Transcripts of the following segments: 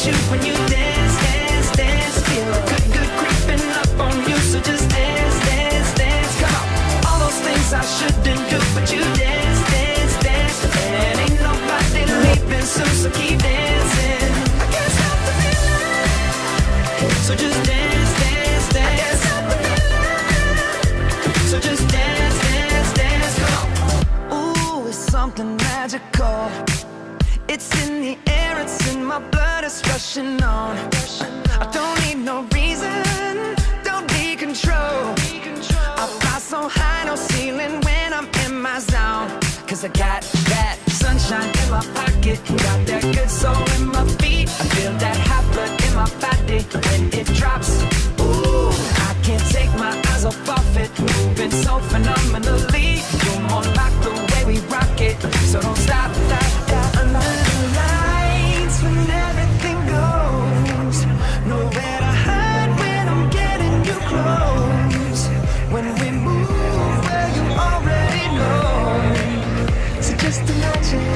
you when you dance, dance, dance. Feel good, good creeping up on you, so just dance, dance, dance. Come on, all those things I shouldn't do, but you dance, dance, dance. And ain't nobody leaving soon, so keep dancing. I can't stop the feeling, so just dance, dance, dance. I can't stop the feeling, so just dance, dance, dance. Come on. Ooh, it's something magical. It's in the air, it's in my blood, it's rushing on. I don't need no reason, don't need control. I fly so high, no ceiling when I'm in my zone. Cause I got that sunshine in my pocket, got that good soul in my feet. I feel that hot blood in my body when it drops. Ooh, I can't take my eyes off of it, moving so phenomenally. You're more like the way we rock it, so don't stop, stop, stop. Under the lights when everything goes, nowhere to hide when I'm getting you close. When we move, well, you already know. So just imagine.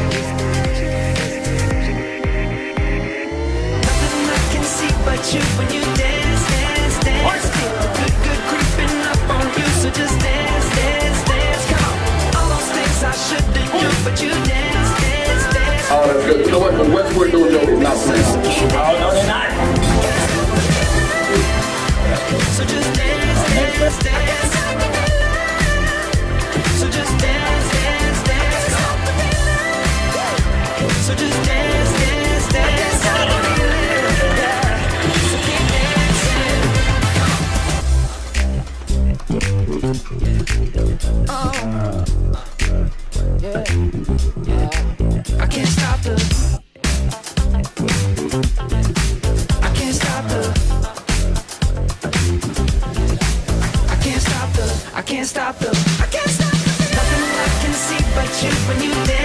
Nothing I can see but you when you dance, dance, dance. Feel good, good creeping up on you, so just dance, dance, dance. Come on, all those things I shouldn't do, but you dance, dance, dance. Oh, that's good. You know what? The Westwood Dojo is not playing. Oh, no, they're not. So just dance, dance, dance. So just dance, dance, dance. So just dance, dance, dance. So keep dancing. Oh, yeah, yeah. I can't stop the. I can't stop the. I can't stop the. I can't stop the. Nothing I can see but you when you dance.